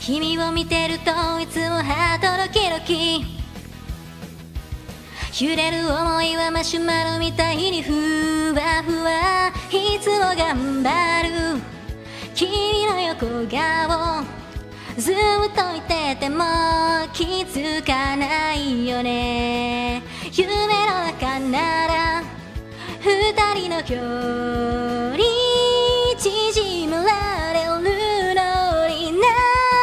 君を見てるといつもハートドキドキ、揺れる想いはマシュマロみたいにふわふわ、いつも頑張る君の横顔、ずっといてても気づかないよね。夢の中なら二人の距離縮められるのにな。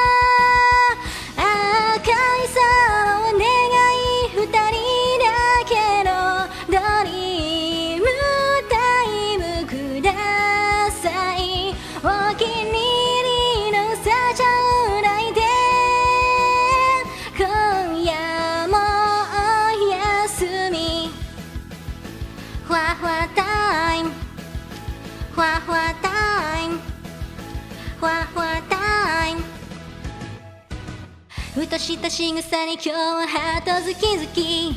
赤い空を願い二人だけのドリームタイムください。お気に入りのサチャないで、今夜もおやすみ。ふわふわタイム、ふわふわタイム、ふわふわタイム。ふとした仕草に今日はハートズキズキ、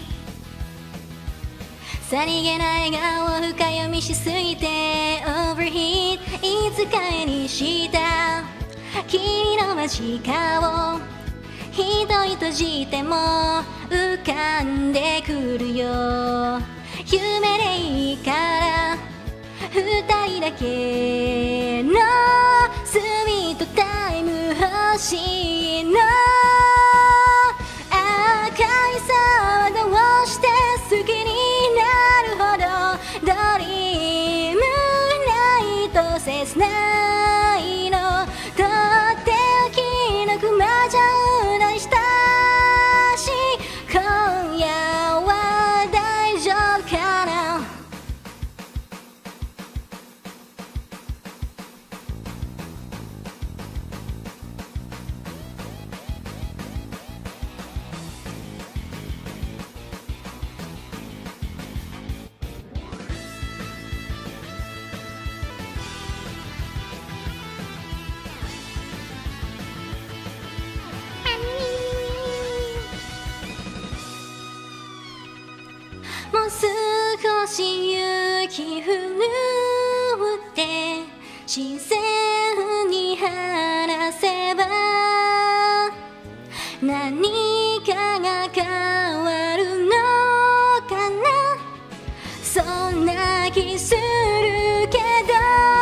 さりげない笑顔を深読みしすぎてオーバーヒート、いつか絵にした君の間近を一人閉じても浮かんでくるよ。夢でいいから二人だけのスイートタイム欲しいの。赤い空どうして好きになるほどドリームないと切ないの。とっておきのくまちゃんないしたし、今夜は大丈夫かな。もう少し雪降るって自然に話せば何かが変わるのかな、そんな気するけど、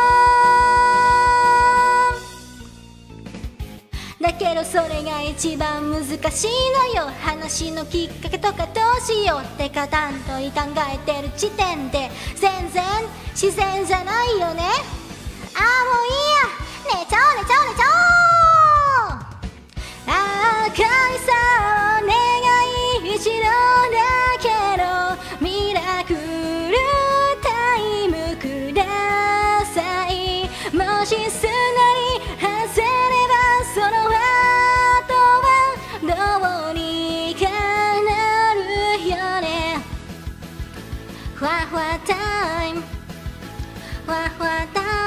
だけどそれが一番難しいのよ。話のきっかけとかどうしようってかたんと考えてる時点で全然自然じゃないよね。ああもういいや、寝ちゃおう寝ちゃおう寝ちゃおう。赤い空を願い一度だけのミラクルタイムください。もしすがり外ればその後はどうにかなるよね。ふわふわタイム、ふわふわタイム。